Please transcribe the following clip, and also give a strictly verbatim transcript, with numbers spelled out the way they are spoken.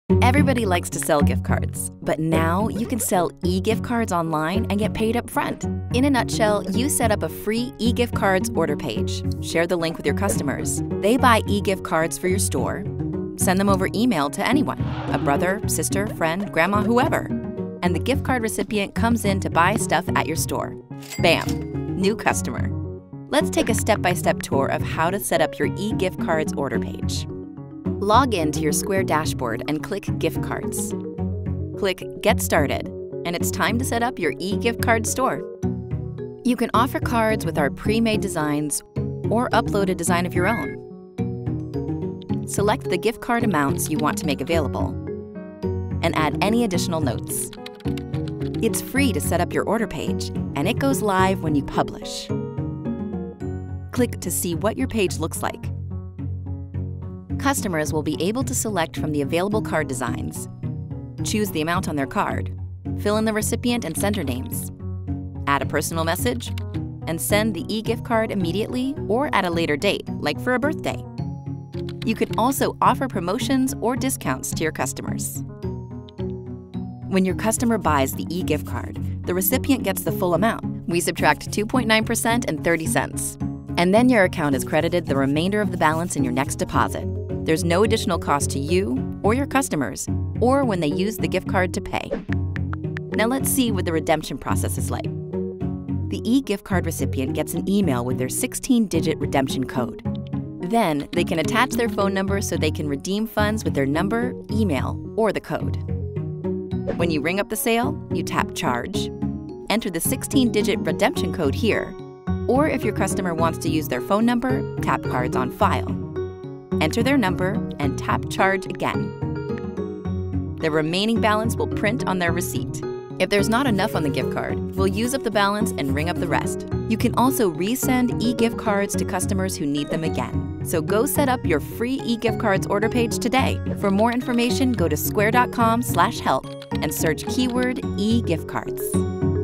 Everybody likes to sell gift cards, but now you can sell e-gift cards online and get paid up front. In a nutshell, you set up a free e-gift cards order page, share the link with your customers. They buy e-gift cards for your store, send them over email to anyone, a brother, sister, friend, grandma, whoever. And the gift card recipient comes in to buy stuff at your store. Bam! New customer. Let's take a step-by-step tour of how to set up your e-gift cards order page. Log in to your Square dashboard and click Gift Cards. Click Get Started, and it's time to set up your e-gift card store. You can offer cards with our pre-made designs or upload a design of your own. Select the gift card amounts you want to make available and add any additional notes. It's free to set up your order page, and it goes live when you publish. Click to see what your page looks like. Customers will be able to select from the available card designs, choose the amount on their card, fill in the recipient and sender names, add a personal message, and send the e-gift card immediately or at a later date, like for a birthday. You can also offer promotions or discounts to your customers. When your customer buys the e-gift card, the recipient gets the full amount. We subtract two point nine percent and thirty cents. And then your account is credited the remainder of the balance in your next deposit. There's no additional cost to you or your customers, or when they use the gift card to pay. Now let's see what the redemption process is like. The e-gift card recipient gets an email with their sixteen digit redemption code. Then they can attach their phone number so they can redeem funds with their number, email, or the code. When you ring up the sale, you tap Charge, enter the sixteen digit redemption code here, or if your customer wants to use their phone number, tap Cards on File. Enter their number and tap Charge again. The remaining balance will print on their receipt. If there's not enough on the gift card, we'll use up the balance and ring up the rest. You can also resend e-gift cards to customers who need them again. So go set up your free e-gift cards order page today. For more information, go to square dot com slash help and search keyword e-gift cards.